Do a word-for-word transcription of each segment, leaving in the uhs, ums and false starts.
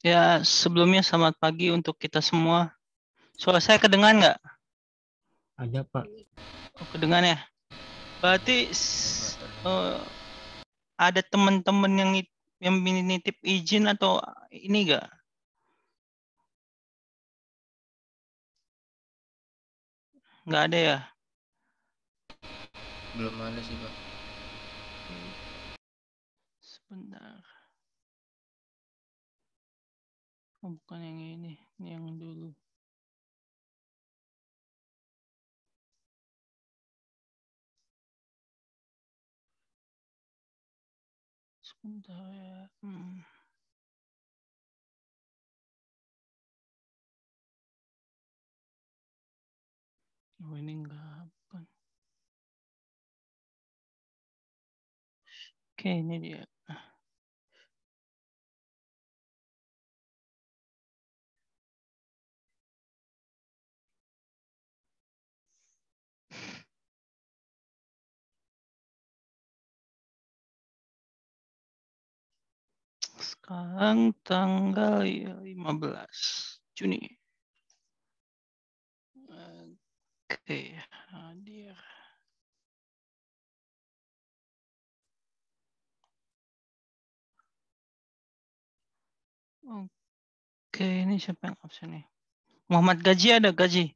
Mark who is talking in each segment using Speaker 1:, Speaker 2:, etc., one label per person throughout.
Speaker 1: Ya, sebelumnya selamat pagi untuk kita semua. Suara saya kedengan nggak?
Speaker 2: Ada, Pak.
Speaker 1: Oh, kedengan ya. Berarti uh, ada teman-teman yang yang nitip izin atau ini nggak? Nggak ada ya?
Speaker 3: Belum ada sih, Pak.
Speaker 1: Oke. Sebentar. Oh, bukan yang ini, ini yang dulu. Sebentar ya. Hmm. Oh, ini enggak, bukan. Oke, ini dia. Sekarang tanggal ya, lima belas Juni. Oke, hadir. Oke, ini siapa yang absen nih? Muhammad Gaji ada Gaji?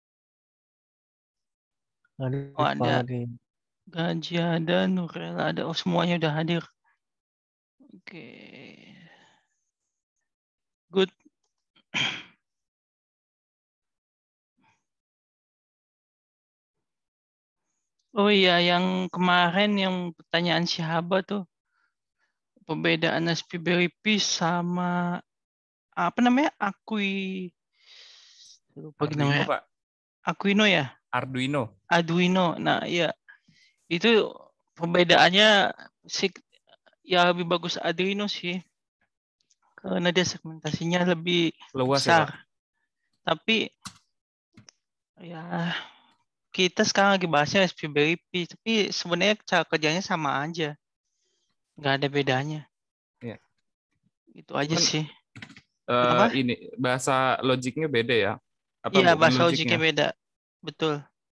Speaker 2: Ada,
Speaker 1: Oh,
Speaker 2: Pak.
Speaker 1: ada.
Speaker 2: Ada.
Speaker 1: Gaji ada, Nurel ada. Oh, semuanya udah hadir. Oke. Good. Oh iya, yang kemarin yang pertanyaan si Haba tuh. Perbedaan Raspberry Pi sama apa namanya? Akui. Lupa gitu
Speaker 4: Arduino,
Speaker 1: namanya.
Speaker 4: Pak.
Speaker 1: Aquino ya?
Speaker 4: Arduino.
Speaker 1: Arduino. Nah, iya. Itu perbedaannya sih ya lebih bagus Arduino sih. Karena dia segmentasinya lebih
Speaker 4: Luas ya, Pak?
Speaker 1: besar. Tapi ya kita sekarang lagi bahasnya Raspberry Pi, tapi sebenarnya cara kerjanya sama aja. Nggak ada bedanya.
Speaker 4: Iya.
Speaker 1: Itu aja
Speaker 4: Cuman
Speaker 1: sih.
Speaker 4: eh,
Speaker 1: Apa?
Speaker 4: ini bahasa logiknya beda ya? Apa
Speaker 1: Iya,
Speaker 4: bukan
Speaker 1: bahasa logiknya
Speaker 4: logiknya?
Speaker 1: beda. Betul.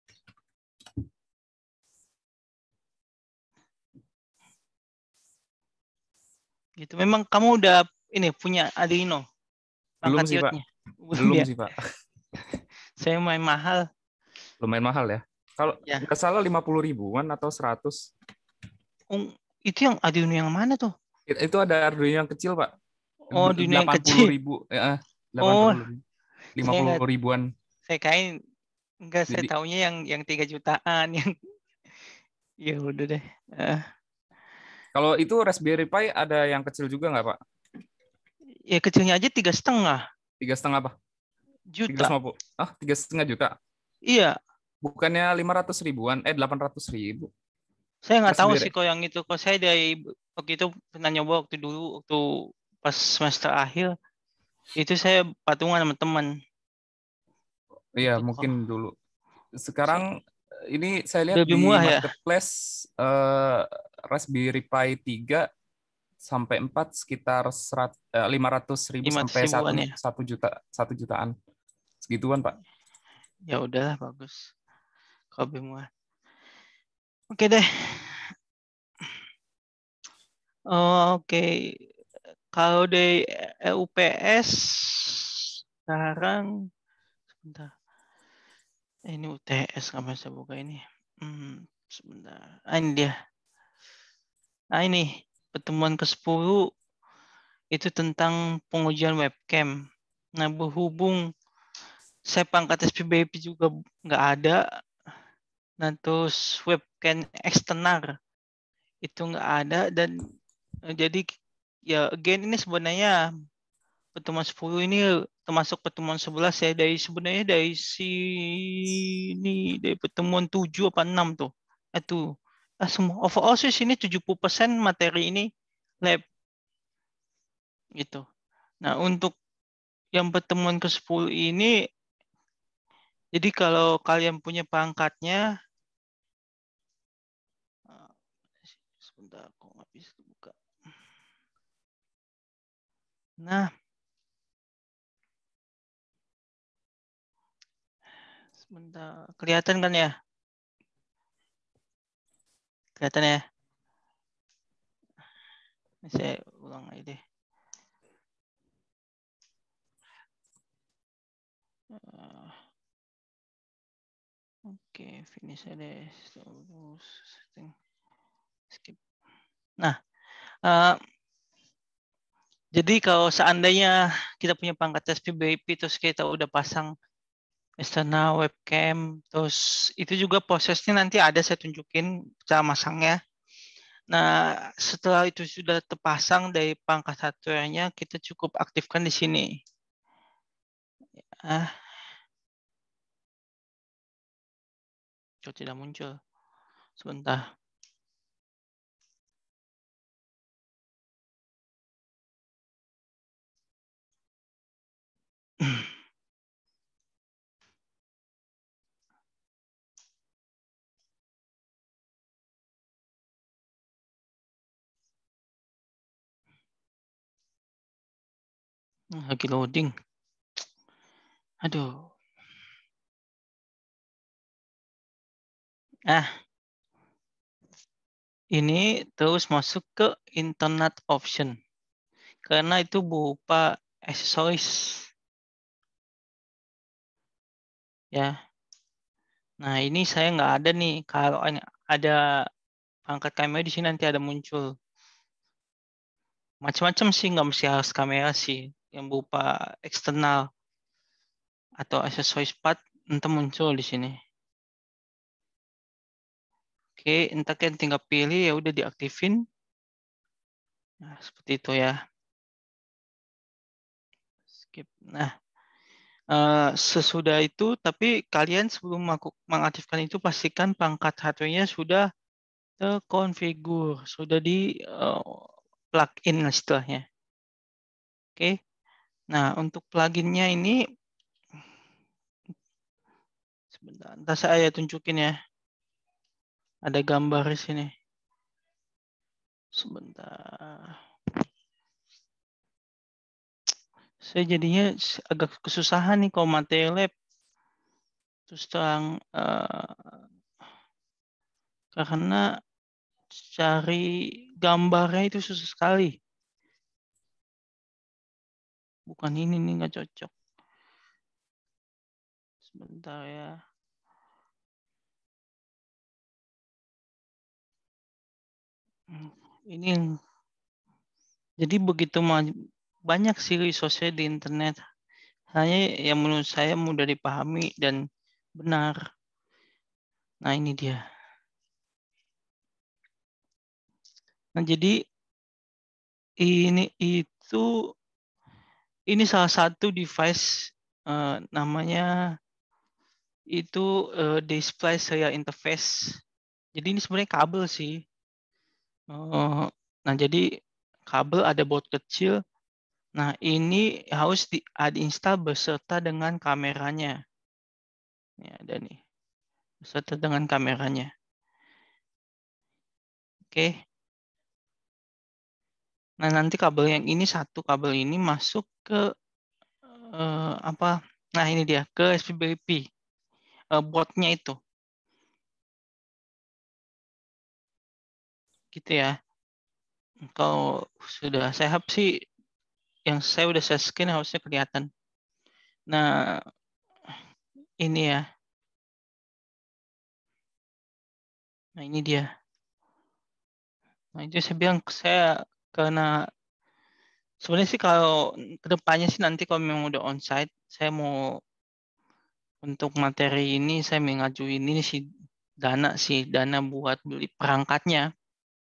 Speaker 1: Gitu. Memang kamu udah ini punya Arduino
Speaker 4: Belum
Speaker 1: perangkat
Speaker 4: sih, Pak.
Speaker 1: iotnya? Belum
Speaker 4: Belum
Speaker 1: ya?
Speaker 4: sih, Pak.
Speaker 1: Saya main mahal.
Speaker 4: Lumayan mahal ya. Kalau
Speaker 1: Ya.
Speaker 4: nggak salah lima puluh ribuan atau seratus.
Speaker 1: Oh, itu yang Arduino yang mana tuh?
Speaker 4: Itu ada Arduino yang kecil, Pak.
Speaker 1: Oh, Arduino yang
Speaker 4: delapan puluh
Speaker 1: kecil.
Speaker 4: ribu. Ya, delapan
Speaker 1: Oh,
Speaker 4: puluh ribu.
Speaker 1: saya
Speaker 4: lima puluh
Speaker 1: nggak.
Speaker 4: ribuan.
Speaker 1: Saya kain enggak, saya
Speaker 4: Jadi
Speaker 1: taunya yang yang tiga jutaan yang ya udah deh. Uh,
Speaker 4: kalau itu Raspberry Pi ada yang kecil juga nggak, Pak?
Speaker 1: ya kecilnya aja tiga setengah
Speaker 4: Tiga setengah, Pak? Tiga ratus
Speaker 1: juta.
Speaker 4: lima puluh. Ah, tiga setengah juta.
Speaker 1: Iya,
Speaker 4: Bukannya lima ratus ribuan? Eh, delapan ratus ribu.
Speaker 1: saya nggak tahu sih
Speaker 4: Raspberry.
Speaker 1: kok yang itu. Kok saya dari waktu itu pernah nyoba waktu dulu waktu pas semester akhir itu saya patungan sama teman
Speaker 4: Iya,
Speaker 1: itu kok.
Speaker 4: mungkin dulu. Sekarang
Speaker 1: Saya,
Speaker 4: ini saya lihat
Speaker 1: lebih
Speaker 4: di
Speaker 1: murah ya.
Speaker 4: marketplace eh, Raspberry Pi tiga sampai empat sekitar serat, eh, lima ratus ribu
Speaker 1: lima ratus
Speaker 4: sampai satu
Speaker 1: ribuan ya.
Speaker 4: satu juta satu jutaan segituan, Pak.
Speaker 1: Ya udahlah bagus. Kalau lebih murah. Oke deh. Oh, oke. Kalau di U P S sekarang sebentar. Eh, ini U T S nggak bisa buka ini. Hmm, sebentar. Ah, ini dia. Nah ini pertemuan ke sepuluh itu tentang pengujian webcam. Nah berhubung saya pangkat S P B P juga nggak ada. Nah terus webcam eksternal itu nggak ada dan eh, jadi ya again ini sebenarnya pertemuan sepuluh ini termasuk pertemuan sebelas ya dari sebenarnya dari sini dari pertemuan tujuh apa enam tuh. Itu ah, semua overall sih sini tujuh puluh persen materi ini lab gitu. Nah, untuk yang pertemuan ke sepuluh ini jadi kalau kalian punya perangkatnya eh, sebentar kok nggak bisa buka. Nah, Sebentar. Kelihatan kan ya? Kelihatan ya? Ini saya ulang aja deh. Uh, Oke, okay, finish aja deh. Skip. Nah, uh, jadi kalau seandainya kita punya pangkat S P B I P terus kita udah pasang external webcam, terus itu juga prosesnya nanti ada saya tunjukin cara masangnya. Nah, setelah itu sudah terpasang dari pangkat hardware-nya, kita cukup aktifkan di sini. Ah, kok tidak muncul? Sebentar. Lagi loading. Aduh. Ah. Ini terus masuk ke internet option. Karena itu berupa aksesoris. Ya. Nah, ini saya nggak ada nih. Kalau ada angkat kamera di sini nanti ada muncul. Macam-macam sih, nggak mesti harus kamera sih. Yang berupa eksternal atau aksesoris part nanti muncul di sini. Oke, entar kan tinggal pilih ya udah diaktifin. Nah, seperti itu ya. Skip. Nah, uh, sesudah itu tapi kalian sebelum mengaktifkan itu pastikan pangkat hardware-nya sudah terkonfigur, sudah di uh, plug-in istilahnya. Oke. Nah, untuk plugin-nya ini sebentar, entar saya tunjukin ya. Ada gambar di sini. Sebentar. Saya jadinya agak kesusahan nih kalau materi lab. Terus terang uh, karena cari gambarnya itu susah sekali. Bukan ini nih nggak cocok. Sebentar ya. Ini jadi begitu banyak sih resource di internet. Hanya yang menurut saya mudah dipahami dan benar. Nah, ini dia. Nah, jadi ini itu ini salah satu device uh, namanya itu uh, display serial interface. Jadi ini sebenarnya kabel sih. Uh, nah, jadi kabel ada baut kecil. Nah, ini harus di install beserta dengan kameranya. Ya, ada nih. Beserta dengan kameranya. Oke. Nah, nanti kabel yang ini satu kabel ini masuk ke uh, apa? Nah, ini dia ke S P B I P. Uh, boardnya itu. Gitu ya. Kalau sudah saya hap sih yang saya udah saya scan harusnya kelihatan. Nah, ini ya. Nah, ini dia. Nah, itu saya bilang saya karena sebenarnya sih kalau kedepannya sih nanti kalau memang udah onsite, saya mau untuk materi ini saya mengajuin ini sih dana sih dana buat beli perangkatnya.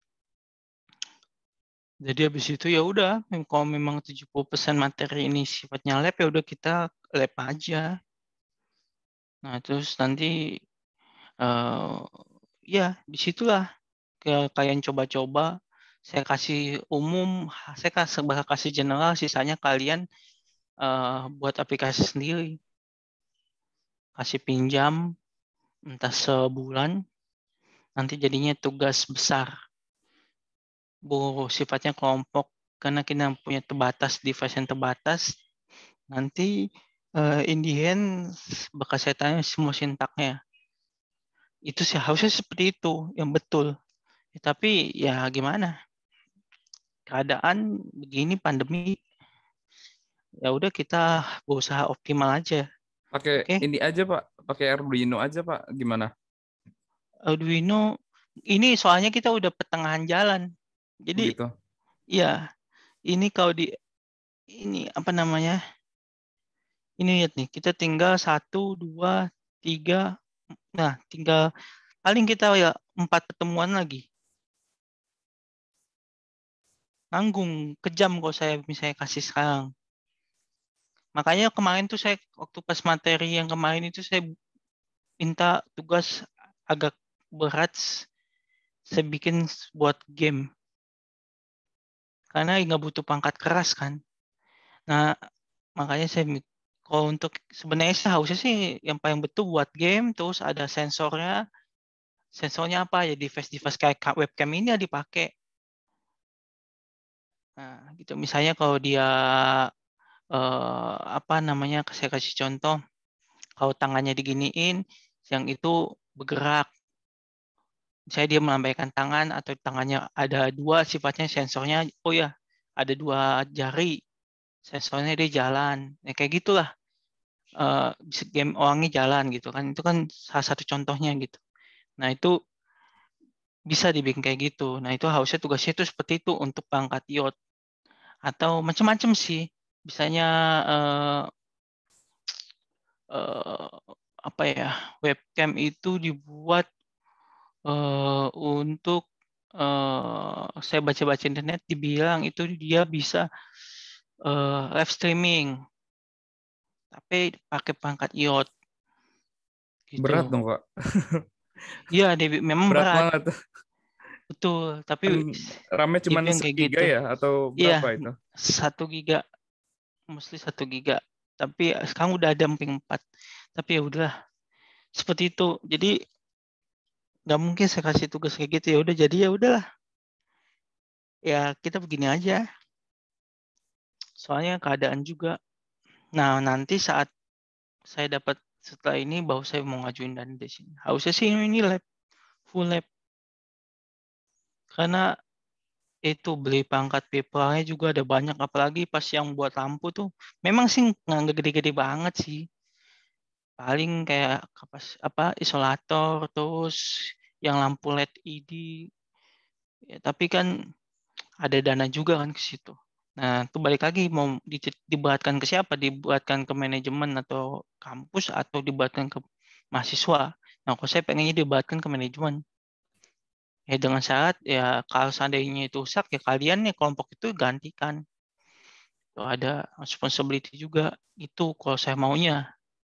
Speaker 1: Jadi habis itu ya udah, kalau memang tujuh puluh persen materi ini sifatnya lab ya udah kita lab aja. Nah, terus nanti uh, ya disitulah ke kalian coba-coba. Saya kasih umum, saya kasih bakal kasih general, sisanya kalian uh, buat aplikasi sendiri. Kasih pinjam entah sebulan, nanti jadinya tugas besar. Bu, sifatnya kelompok karena kita punya terbatas device yang terbatas. Nanti uh, in the end bakal saya tanya semua sintaknya. Itu sih harusnya seperti itu yang betul. Ya, tapi ya gimana? Keadaan begini pandemi. Ya udah kita berusaha optimal aja.
Speaker 4: Pakai
Speaker 1: Oke?
Speaker 4: ini aja Pak, pakai Arduino aja Pak, gimana?
Speaker 1: Arduino ini soalnya kita udah pertengahan jalan. Jadi
Speaker 4: Gitu.
Speaker 1: ya ini kalau di ini apa namanya? Ini lihat nih, kita tinggal satu, dua, tiga. Nah, tinggal paling kita ya empat pertemuan lagi. Nanggung, kejam kalau saya misalnya kasih sekarang. Makanya kemarin tuh saya waktu pas materi yang kemarin itu saya minta tugas agak berat. Saya bikin buat game. Karena nggak butuh pangkat keras kan. Nah, makanya saya kalau untuk sebenarnya sih harusnya sih yang paling betul buat game, terus ada sensornya. Sensornya apa ya, device-device kayak webcam ini ya dipakai. Nah, gitu. Misalnya kalau dia eh, apa namanya, saya kasih contoh, kalau tangannya diginiin, yang itu bergerak. Misalnya dia melambaikan tangan atau tangannya ada dua sifatnya sensornya, oh ya ada dua jari, sensornya dia jalan. Ya, kayak gitulah. Eh, bisa game orangnya jalan gitu kan. Itu kan salah satu contohnya gitu. Nah itu bisa dibikin kayak gitu. Nah itu harusnya tugasnya itu seperti itu untuk pangkat iot. Atau macam-macam sih. Misalnya eh, eh, apa ya, webcam itu dibuat eh, untuk eh, saya baca-baca internet dibilang itu dia bisa eh, live streaming tapi pakai perangkat iot
Speaker 4: Berat
Speaker 1: gitu.
Speaker 4: dong Pak.
Speaker 1: Iya, dia memang
Speaker 4: Berat
Speaker 1: berat,
Speaker 4: banget.
Speaker 1: betul. Tapi
Speaker 4: Kan RAM-nya
Speaker 1: dia
Speaker 4: cuma
Speaker 1: bilang
Speaker 4: satu
Speaker 1: kayak
Speaker 4: giga
Speaker 1: gitu.
Speaker 4: ya atau
Speaker 1: Iya,
Speaker 4: berapa itu?
Speaker 1: satu giga, mostly satu giga. Tapi sekarang udah ada emping empat. Tapi ya udah seperti itu. Jadi nggak mungkin saya kasih tugas kayak gitu, ya udah jadi ya udahlah. Ya kita begini aja. Soalnya keadaan juga. Nah, nanti saat saya dapat setelah ini baru saya mau ngajuin dana di sini. Harusnya sih ini lab, full lab. Karena itu beli pangkat papernya juga ada banyak, apalagi pas yang buat lampu tuh. Memang sih nggak gede-gede banget sih. Paling kayak kapas apa isolator terus yang lampu L E D. Ya, tapi kan ada dana juga kan ke situ. Nah, itu balik lagi mau di- dibuatkan ke siapa? Dibuatkan ke manajemen atau kampus atau dibuatkan ke mahasiswa. Nah, kalau saya pengennya dibuatkan ke manajemen. Ya dengan syarat ya kalau seandainya itu rusak ya kalian ya kelompok itu gantikan. Itu ada responsibility juga itu kalau saya maunya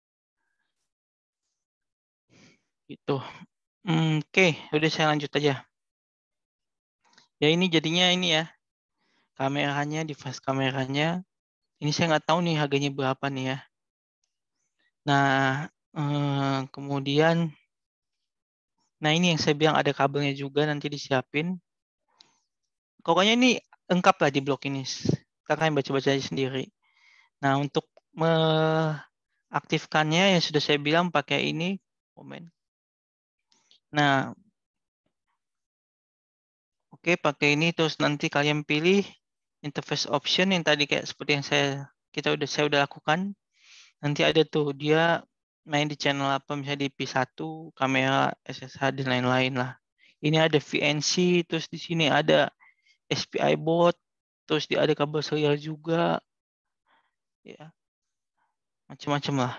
Speaker 1: gitu. Hmm, Oke, udah saya lanjut aja. Ya ini jadinya ini ya kameranya, device kameranya. Ini saya nggak tahu nih harganya berapa nih ya. Nah, eh, kemudian, nah ini yang saya bilang ada kabelnya juga nanti disiapin. Pokoknya ini lengkap lah di blok ini. Kakak baca-baca aja sendiri. Nah, untuk mengaktifkannya yang sudah saya bilang pakai ini. Komen. Nah, oke pakai ini terus nanti kalian pilih interface option yang tadi kayak seperti yang saya kita udah saya udah lakukan. Nanti ada tuh dia main di channel apa misalnya di P satu, kamera, S S H dan lain-lain lah. Ini ada V N C, terus di sini ada S P I board, terus di ada kabel serial juga, ya macam-macam lah.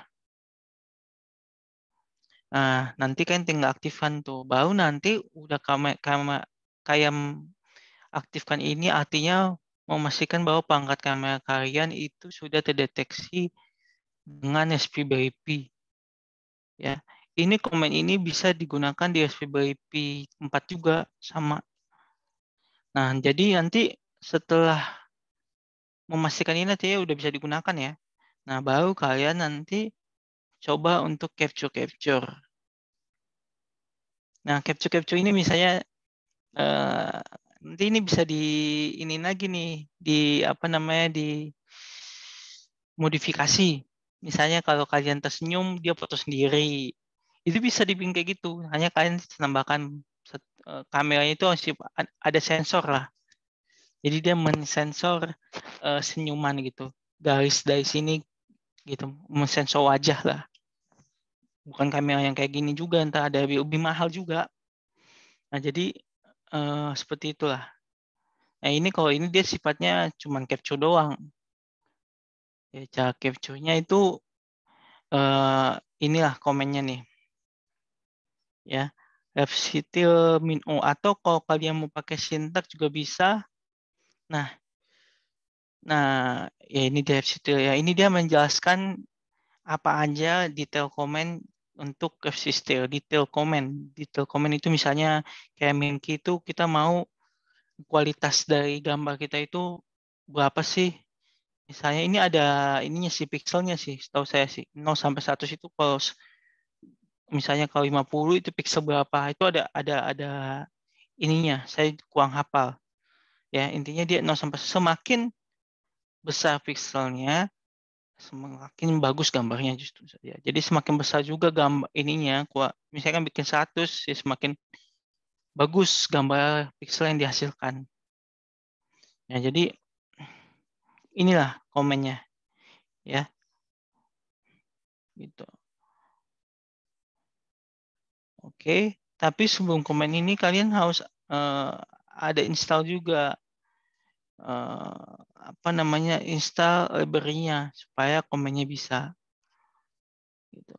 Speaker 1: Nah, nanti kan tinggal aktifkan tuh. Baru nanti udah kamu kamu kayak aktifkan ini artinya memastikan bahwa pangkat kamera kalian itu sudah terdeteksi dengan Raspberry Pi. Ya, ini komen ini bisa digunakan di Raspberry Pi empat juga sama. Nah, jadi nanti setelah memastikan ini nanti ya udah bisa digunakan ya. Nah, baru kalian nanti coba untuk capture-capture. Nah, capture-capture ini misalnya eh, nanti ini bisa di ini lagi nih, di apa namanya, di modifikasi. Misalnya kalau kalian tersenyum, dia foto sendiri. Itu bisa dibikin kayak gitu. Hanya kalian tambahkan kameranya itu ada sensor lah. Jadi dia mensensor uh, senyuman gitu. Garis dari sini gitu, mensensor wajah lah. Bukan kamera yang kayak gini juga, entah ada lebih mahal juga. Nah, jadi uh, seperti itulah. Nah, ini kalau ini dia sifatnya cuman capture doang. Ya, cara capture-nya itu uh, inilah komennya nih. Ya. Fctil min O, atau kalau kalian mau pakai syntax juga bisa. Nah, nah ya ini dia Fctil ya. Ini dia menjelaskan apa aja detail komen untuk Fctil, detail komen. Detail komen itu misalnya kayak Minky itu kita mau kualitas dari gambar kita itu berapa sih? Misalnya ini ada ininya sih, pixelnya sih, setahu saya sih nol sampai seratus itu kalau misalnya kalau lima puluh itu pixel berapa? Itu ada ada ada ininya, saya kurang hafal. Ya, intinya dia nol sampai semakin besar pixelnya, semakin bagus gambarnya justru saja. Jadi semakin besar juga gambar ininya, misalkan bikin seratus, ya semakin bagus gambar pixel yang dihasilkan. Ya, jadi inilah komennya, ya, gitu. Oke, tapi sebelum komen ini kalian harus uh, ada install juga. Uh, apa namanya install library-nya supaya komennya bisa gitu.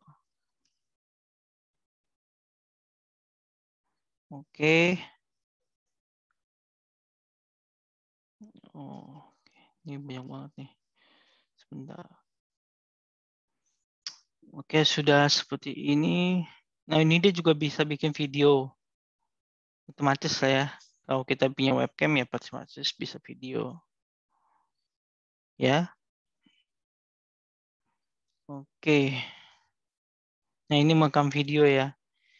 Speaker 1: Oke. Oh, ini banyak banget nih. Sebentar. Oke, sudah seperti ini. Nah, ini dia juga bisa bikin video. Otomatis lah ya. Kalau kita punya webcam ya otomatis bisa video. Ya. Oke. Nah, ini merekam video ya.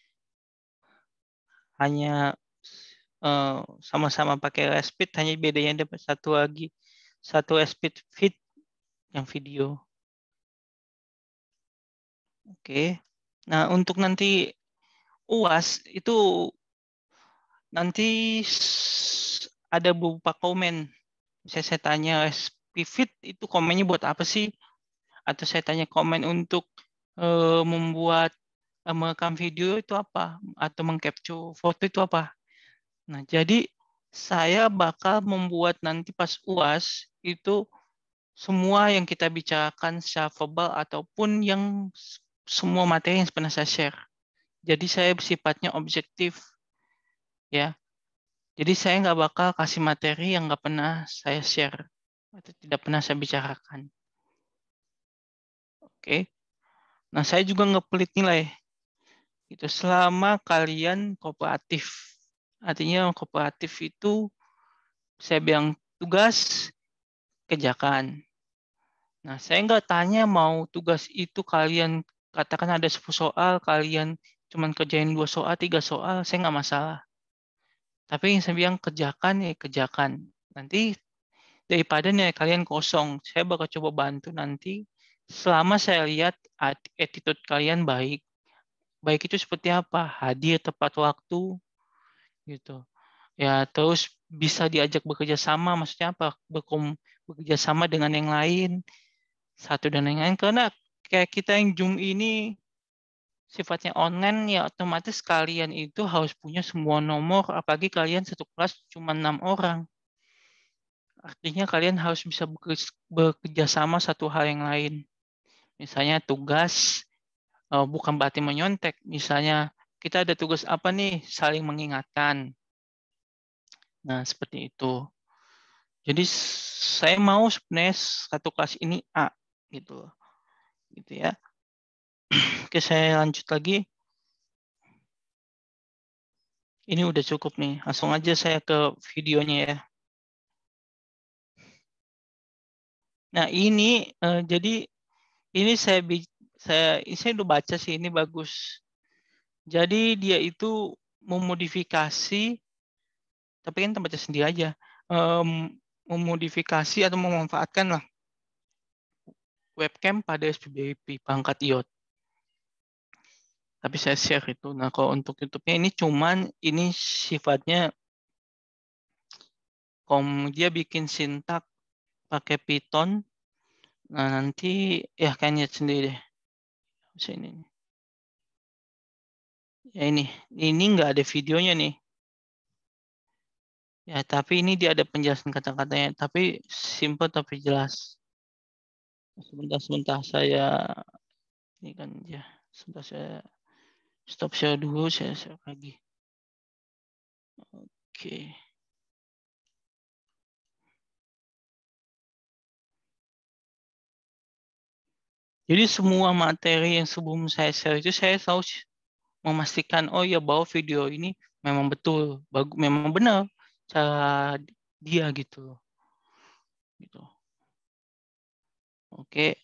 Speaker 1: Hanya uh, sama-sama pakai Speed, hanya bedanya dapat satu lagi. Satu Speed feed yang video. Oke. Nah, untuk nanti U A S itu nanti ada beberapa komen. Saya, saya tanya Pivot itu komennya buat apa sih? Atau saya tanya komen untuk uh, membuat uh, merekam video itu apa? Atau mengcapture foto itu apa? Nah, jadi saya bakal membuat nanti pas U A S itu semua yang kita bicarakan secara verbal ataupun yang semua materi yang pernah saya share. Jadi saya sifatnya objektif, ya. Jadi saya nggak bakal kasih materi yang nggak pernah saya share atau tidak pernah saya bicarakan. Oke. Nah, saya juga nggak pelit nilai. Itu selama kalian kooperatif. Artinya kooperatif itu saya bilang tugas kerjakan. Nah, saya nggak tanya mau tugas itu kalian katakan ada sepuluh soal, kalian cuma kerjain dua soal, tiga soal, saya nggak masalah. Tapi yang saya bilang kerjakan ya kerjakan. Nanti daripada nih kalian kosong, saya bakal coba bantu nanti selama saya lihat attitude kalian baik. Baik itu seperti apa? Hadir tepat waktu gitu. Ya, terus bisa diajak bekerja sama, maksudnya apa? Bekom, bekerja sama dengan yang lain, satu dan yang lain. Karena kayak kita yang Zoom ini sifatnya online, ya otomatis kalian itu harus punya semua nomor, apalagi kalian satu kelas cuma enam orang. Artinya kalian harus bisa bekerja sama satu hal yang lain. Misalnya tugas, bukan berarti menyontek. Misalnya kita ada tugas apa nih, saling mengingatkan. Nah, seperti itu. Jadi saya mau sebenarnya satu kelas ini A gitu. Gitu ya. Oke, saya lanjut lagi. Ini udah cukup nih. Langsung aja saya ke videonya ya. Nah, ini uh, jadi ini saya saya saya udah baca sih, ini bagus. Jadi dia itu memodifikasi, tapi kan tempatnya sendiri aja, um, memodifikasi atau memanfaatkan lah webcam pada S P B I P pangkat I O T. Tapi saya share itu. Nah, kalau untuk YouTube-nya ini cuman ini sifatnya kom dia bikin sintak pakai Python. Nah, nanti ya kayaknya sendiri deh. Ini. Ya ini, ini nggak ada videonya nih. Ya, tapi ini dia ada penjelasan kata-katanya, tapi simple tapi jelas. Sebentar-sebentar saya ini kan ya, sebentar saya stop share dulu, saya share lagi. Oke. Jadi semua materi yang sebelum saya share itu saya selalu memastikan oh ya bahwa video ini memang betul, bagus, memang benar cara dia gitu. Gitu. Oke.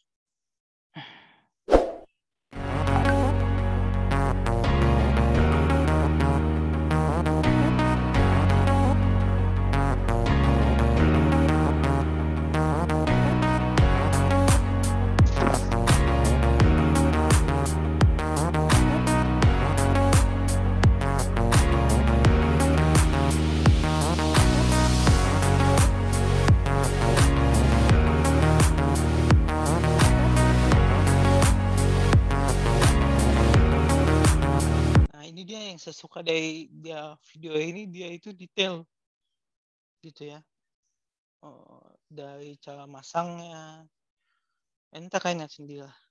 Speaker 1: Yang saya suka dari dia video ini, dia itu detail gitu ya, oh, dari cara masangnya entah kayaknya sendiri lah.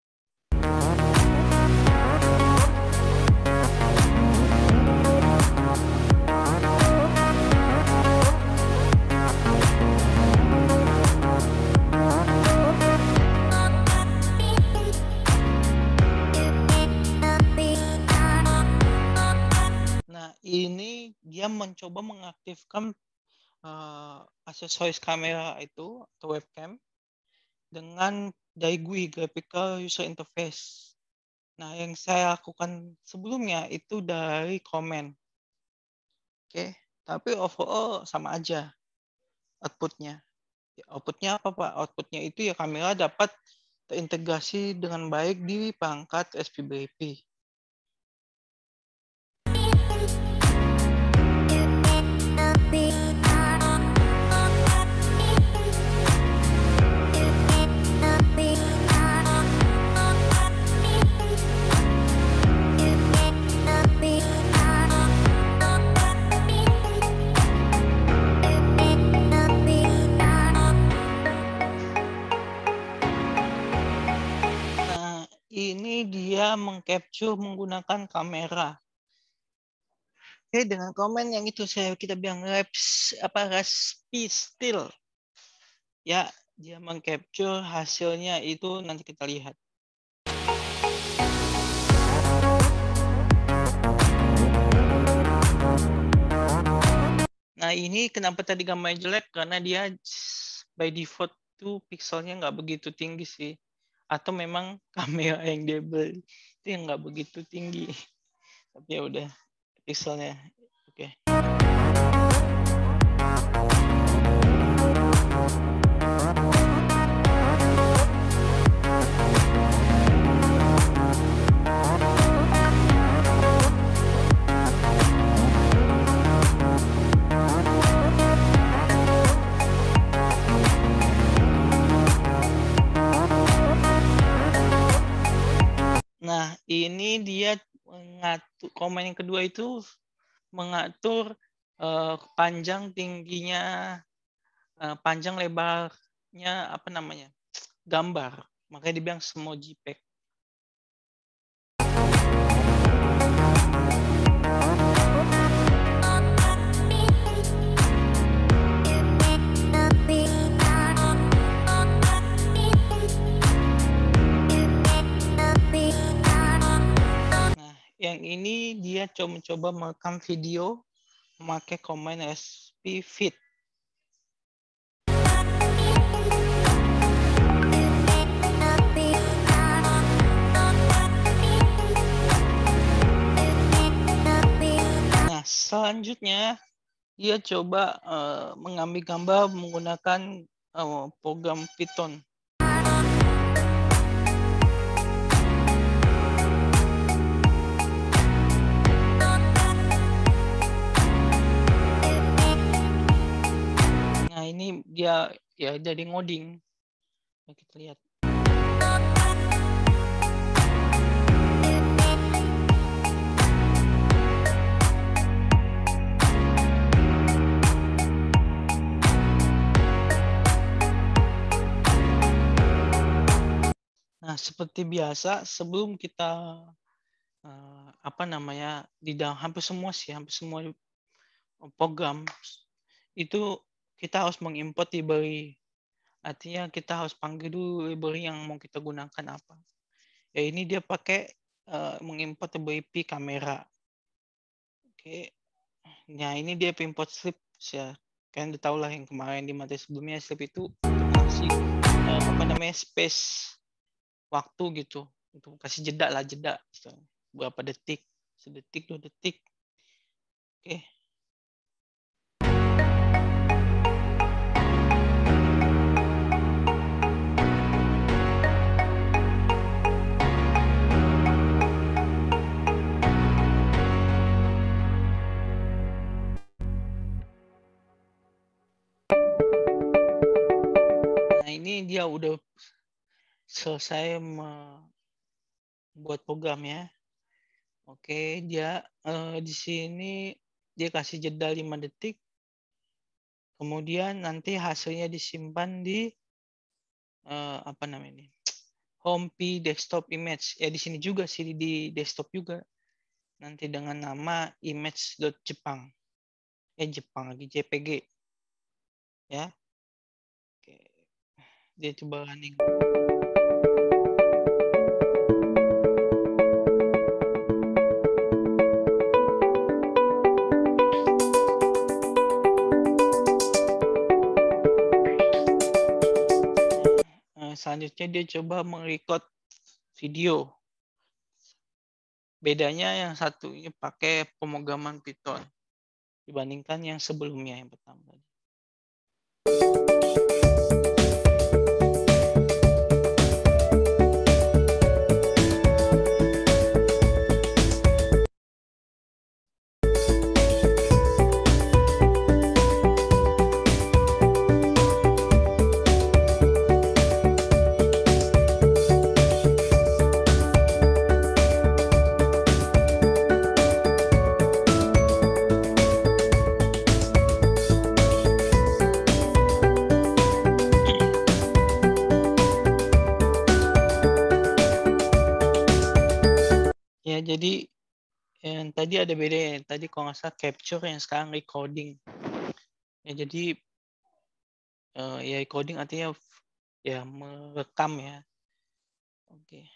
Speaker 1: Ini dia mencoba mengaktifkan uh, aksesoris kamera itu atau webcam dengan dari G U I, Graphical User Interface. Nah, yang saya lakukan sebelumnya itu dari komen. Oke, tapi overall sama aja outputnya. Outputnya apa Pak? Outputnya itu ya kamera dapat terintegrasi dengan baik di perangkat S P B I P. Ini dia mengcapture menggunakan kamera. Oke, dengan komen yang itu saya kita bilang reps apa respi still. Ya, dia mengcapture hasilnya itu nanti kita lihat. Nah, ini kenapa tadi gambarnya jelek karena dia by default tuh pixelnya nggak begitu tinggi sih. Atau memang kamera yang dia beli itu yang nggak begitu tinggi. Tapi ya udah pixelnya oke. Okay. Nah, ini dia mengatur komen yang kedua itu mengatur uh, panjang tingginya, uh, panjang lebarnya apa namanya gambar. Makanya dibilang semua JPEG. Yang ini dia coba-coba merekam video memakai command S P Fit. Nah, selanjutnya dia coba uh, mengambil gambar menggunakan uh, program Python. Nah, ini dia ya jadi ngoding. Nah, kita lihat. Nah, seperti biasa sebelum kita uh, apa namanya di dalam hampir semua sih, hampir semua program itu kita harus mengimport library. Artinya kita harus panggil dulu library yang mau kita gunakan apa. Ya ini dia pakai uh, mengimport library P kamera. Oke. Nah ini dia import slip ya. Kalian udah tahu lah yang kemarin di materi sebelumnya slip itu kasih uh, apa namanya space waktu gitu. Untuk kasih jeda lah jeda. Gitu. Berapa detik, sedetik, dua detik. Oke. Ini dia udah selesai membuat program ya. Oke, dia eh, di sini dia kasih jeda lima detik. Kemudian nanti hasilnya disimpan di eh, apa namanya ini? Home P desktop image. Ya di sini juga sih di desktop juga. Nanti dengan nama image.jepang. Eh Jepang lagi J P G. Ya. Oke. Dia coba running. Selanjutnya dia coba merecord video. Bedanya yang satu ini pakai pemrograman Python dibandingkan yang sebelumnya yang pertama tadi. Ya, jadi yang tadi ada beda ya. Tadi kalau nggak salah capture, yang sekarang recording. Ya, jadi uh, ya recording artinya ya merekam ya. Oke.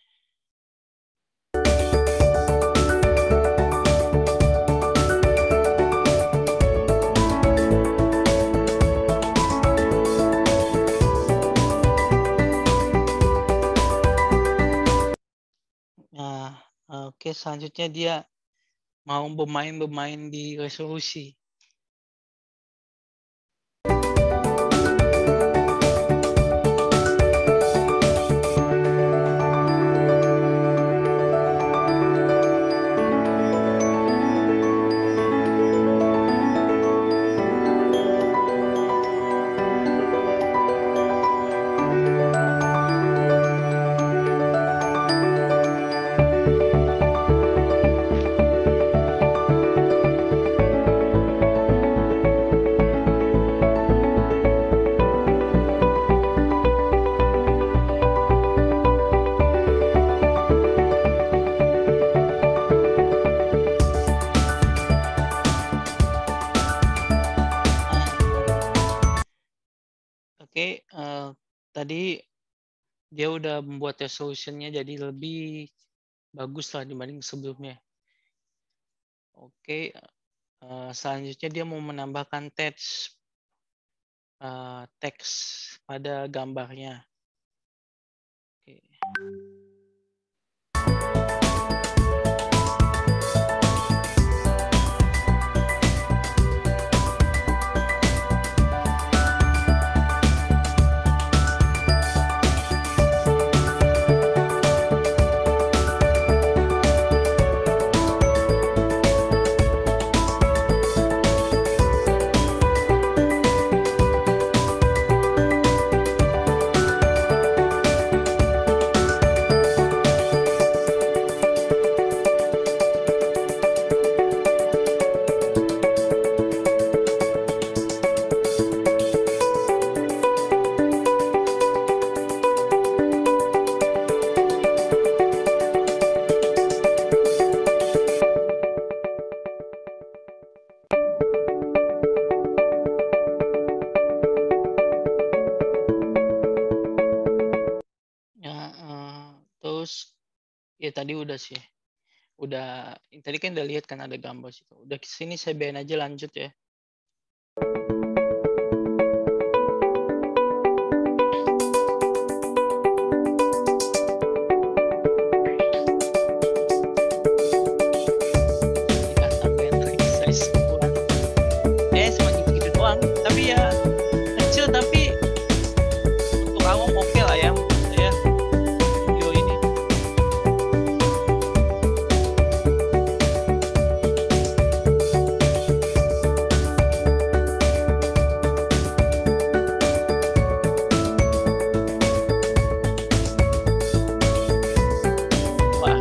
Speaker 1: Nah, oke, selanjutnya dia mau bermain-bermain di resolusi. Oke, uh, tadi dia udah membuat resolutionnya jadi lebih bagus lah dibanding sebelumnya. Oke, uh, selanjutnya dia mau menambahkan teks uh, teks pada gambarnya. Oke. Ya tadi udah sih. Udah tadi kan udah lihat kan ada gambar situ. Udah kesini saya biarin aja lanjut ya. Nggak tambahin lagi size ukuran. Ya cuma gitu-gitu doang. Tapi ya kecil tapi untuk awam oke lah ya menurut saya video ini. Wah,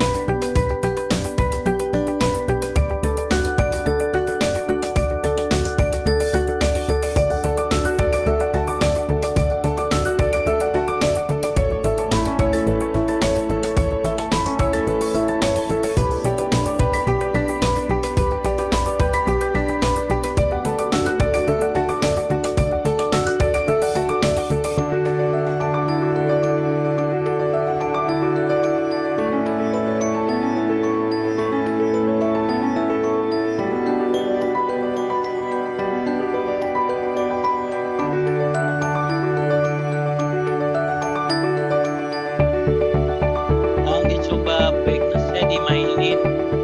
Speaker 1: tolong dicoba brightness-nya dimainin.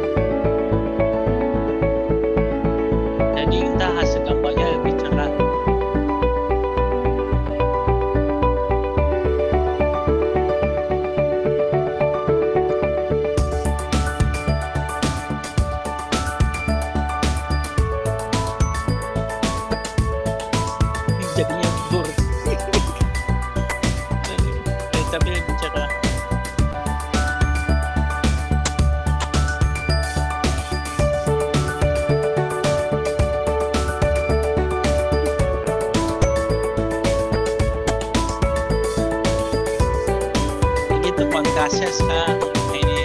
Speaker 1: Jadi entah hasil gambarnya lebih cerah. Jadinya blur. Eh, tapi lebih cerah. Gitu kontrasnya sekarang ini.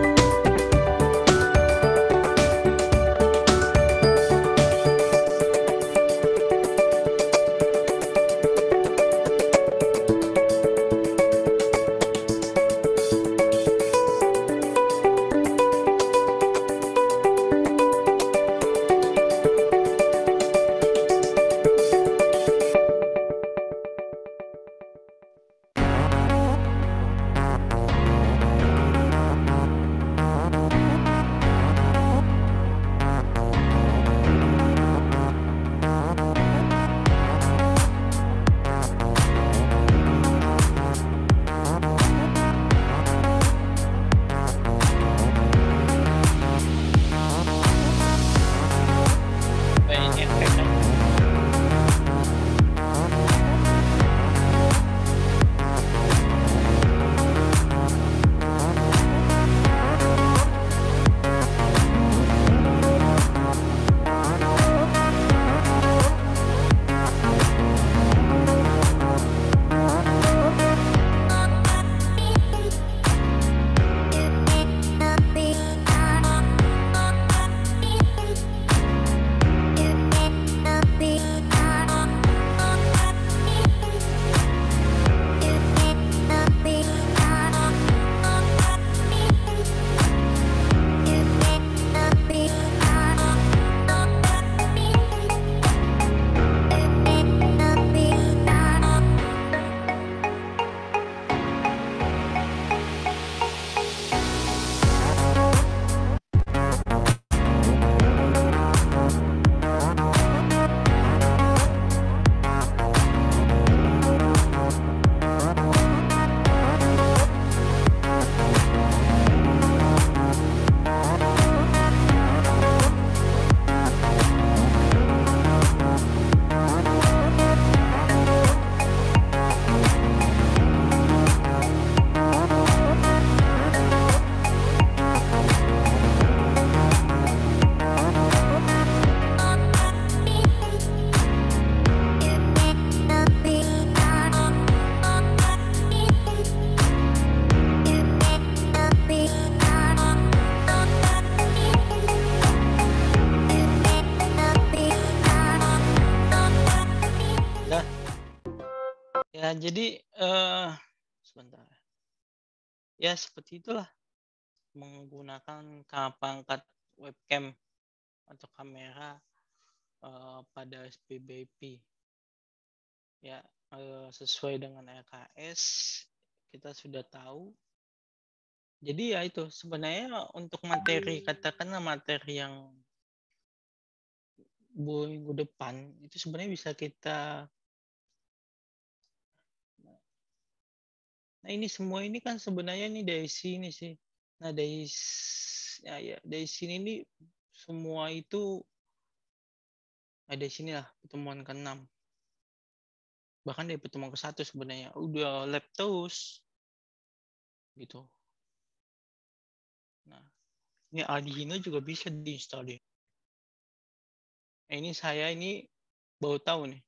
Speaker 1: Kayaknya keren. Ya, jadi eh sebentar. Ya, seperti itulah menggunakan pangkat webcam atau kamera uh, pada S P B P. Ya, uh, sesuai dengan R K S kita sudah tahu. Jadi ya itu sebenarnya untuk materi, katakanlah materi yang minggu depan itu sebenarnya bisa kita. Nah ini semua ini kan sebenarnya ini dari sini sih. Nah dari ya, ya dari sini nih semua itu ada di sini lah pertemuan keenam. Bahkan dari pertemuan ke satu sebenarnya udah lab terus gitu. Nah ini Arduino juga bisa diinstal deh. Nah, ini saya ini baru tahu nih.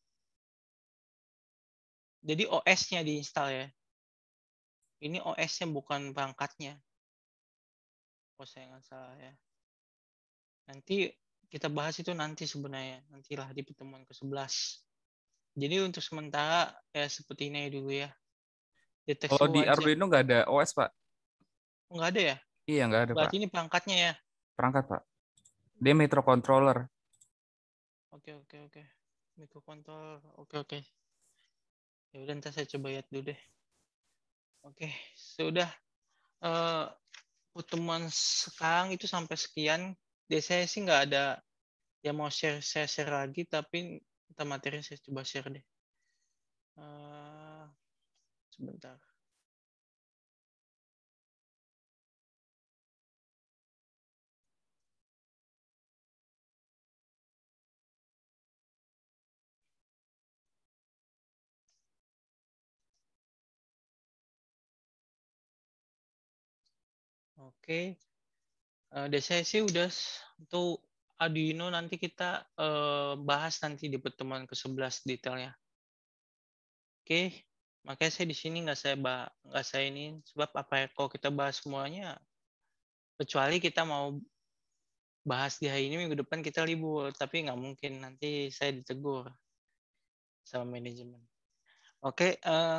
Speaker 1: Jadi O S-nya diinstal ya. Ini O S-nya bukan perangkatnya. Kalau saya nggak salah ya. Nanti kita bahas itu nanti sebenarnya. Nantilah di pertemuan ke sebelas. Jadi untuk sementara ya seperti ini dulu ya. Deteksi
Speaker 4: Kalau di
Speaker 1: wajah.
Speaker 4: Arduino nggak ada O S, Pak?
Speaker 1: Nggak ada ya?
Speaker 4: Iya, nggak ada, Pak.
Speaker 1: Berarti ini perangkatnya ya?
Speaker 4: Perangkat, Pak. Dia microcontroller.
Speaker 1: Oke, oke, oke. Microcontroller. Oke, oke. Ya udah, ntar saya coba lihat dulu deh. Oke, sudah. Uh, pertemuan sekarang itu sampai sekian. Di saya sih nggak ada yang mau share, share, share lagi, tapi kita materi saya coba share deh. Uh, sebentar. Oke. Uh, di saya sih udah untuk Arduino nanti kita uh, bahas nanti di pertemuan ke sebelas detailnya. Oke, makanya saya di sini nggak saya bah nggak saya ini sebab apa ya kalau kita bahas semuanya, kecuali kita mau bahas di hari ini minggu depan kita libur, tapi nggak mungkin nanti saya ditegur sama manajemen. Oke, uh,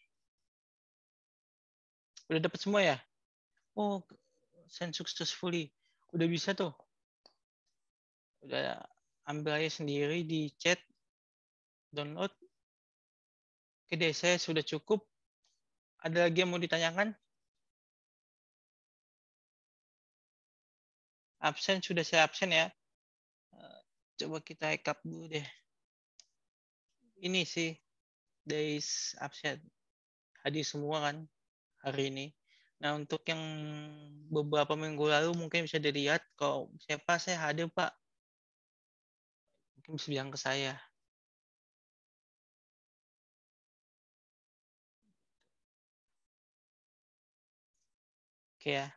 Speaker 1: udah dapat semua ya? Oh, send successfully, udah bisa tuh, udah ambil aja sendiri di chat, download. Oke deh, saya sudah cukup. Ada lagi yang mau ditanyakan? Absen sudah saya absen ya. Coba kita recap dulu deh. Ini sih days absen. Hadir semua kan hari ini. Nah untuk yang beberapa minggu lalu mungkin bisa dilihat kalau siapa saya hadir Pak. Mungkin bisa bilang ke saya. Oke ya.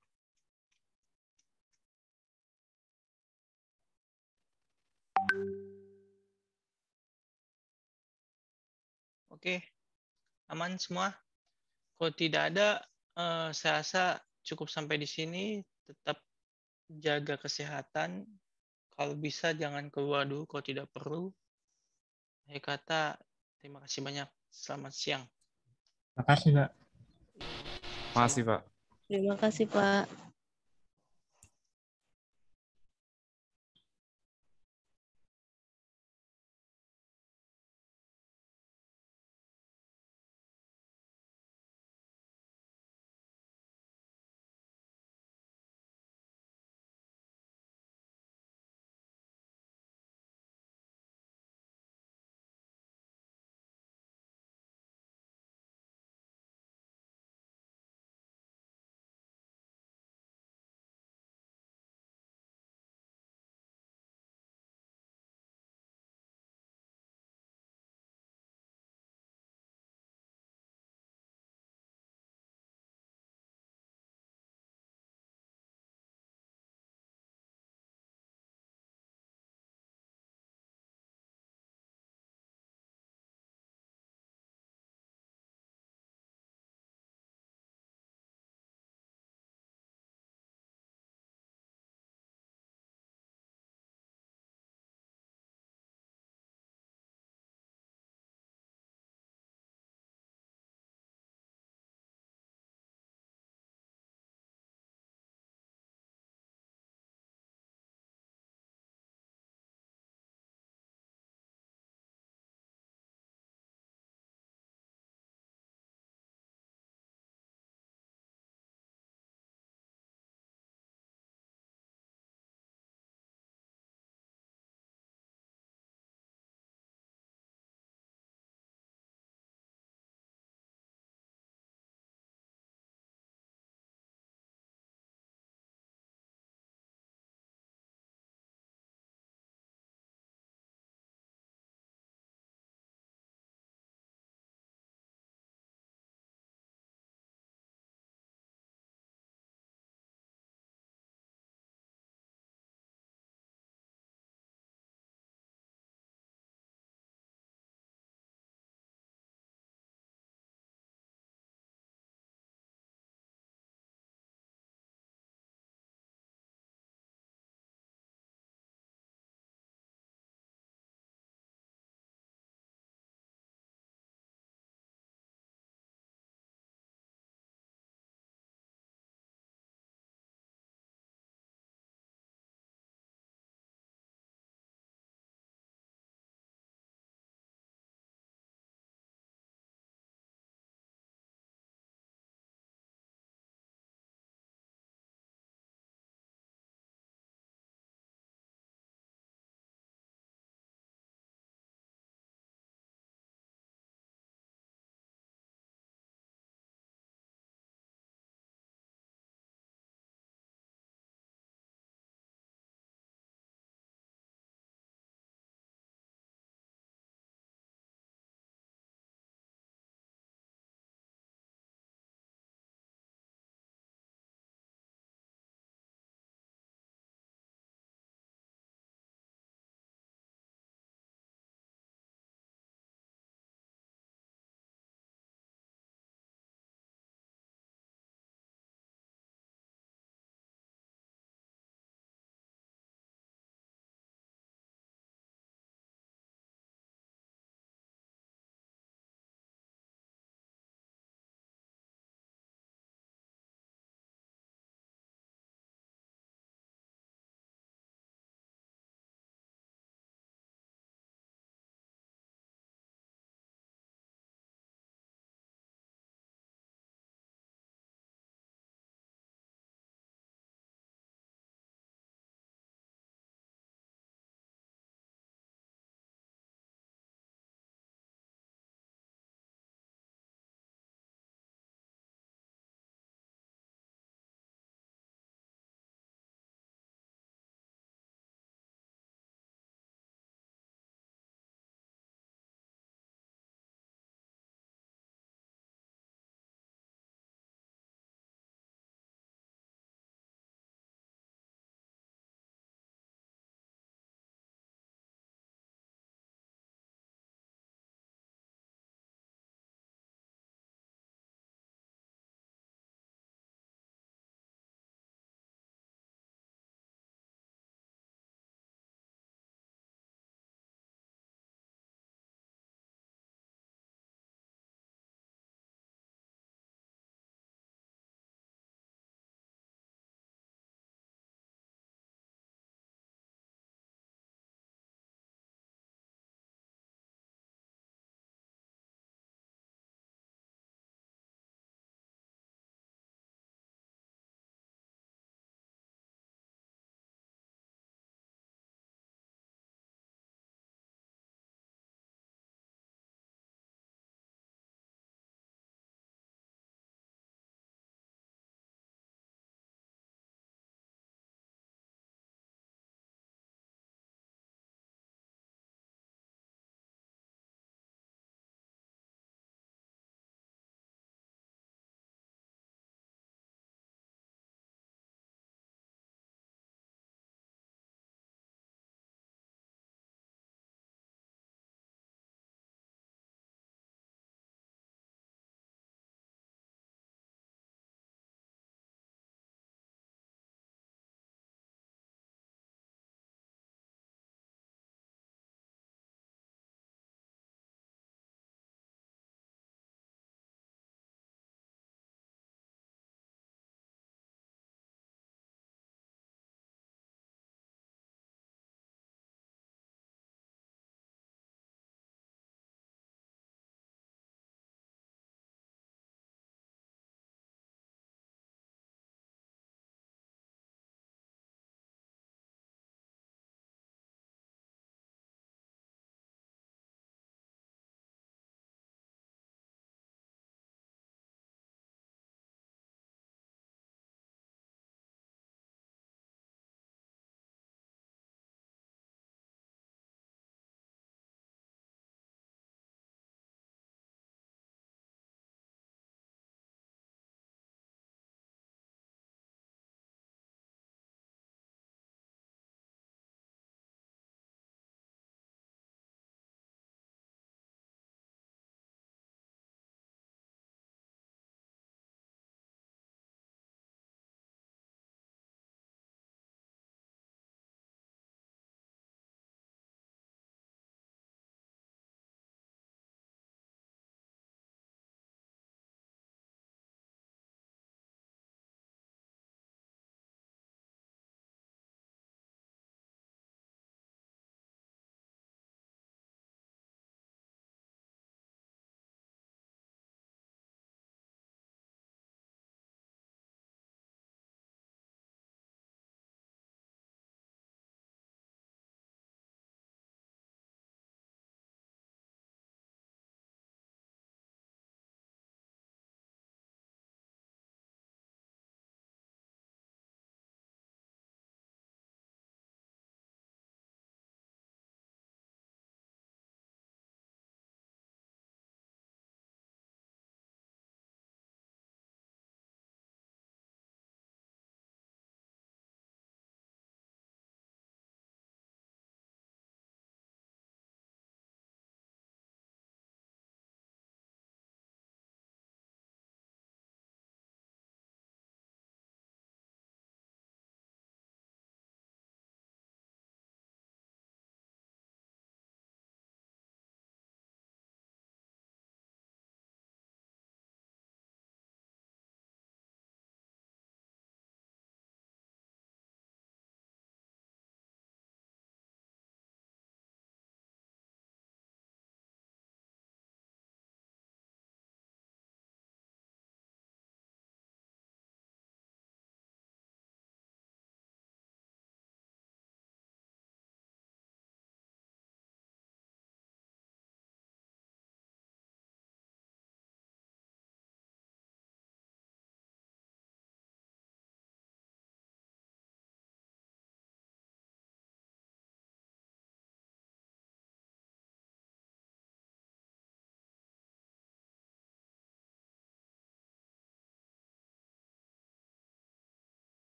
Speaker 1: Oke, aman semua. Kalau tidak ada, eh, saya rasa cukup sampai di sini. Tetap jaga kesehatan. Kalau bisa jangan keluar dulu kalau tidak perlu. Saya kata terima kasih banyak. Selamat siang.
Speaker 2: Terima kasih, Pak.
Speaker 4: Makasih, Pak.
Speaker 3: Terima kasih, Pak.